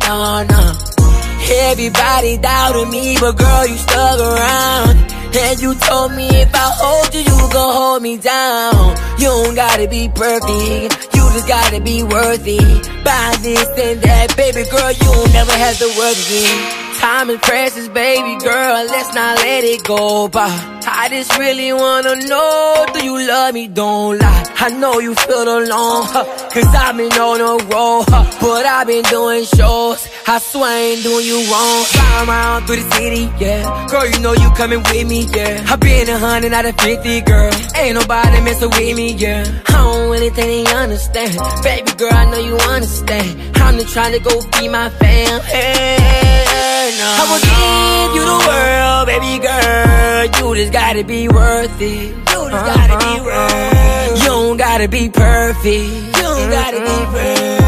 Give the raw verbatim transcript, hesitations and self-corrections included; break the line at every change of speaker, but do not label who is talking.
no, no. Everybody doubted me, but girl, you stuck around. And you told me if I hold you, you gon' hold me down. You don't gotta be perfect, you just gotta be worthy. Buy this and that, baby girl, you don't never have to work again. Time is precious, baby girl, let's not let it go by. I just really wanna know, do you love me? Don't lie. I know you feel alone, huh, cause I've been on a roll, huh, but I've been doing shows. I swear I ain't doing you wrong. Fly around through the city, yeah. Girl, you know you coming with me, yeah. I been a hundred out of fifty, girl. Ain't nobody messing with me, yeah. I don't really think they understand. Baby girl, I know you understand. I'm just trying to go feed my fam. Hey, no, I will give you the world, baby girl. You just gotta be worth it. You just gotta be worth it. You don't gotta be perfect. You don't gotta be perfect.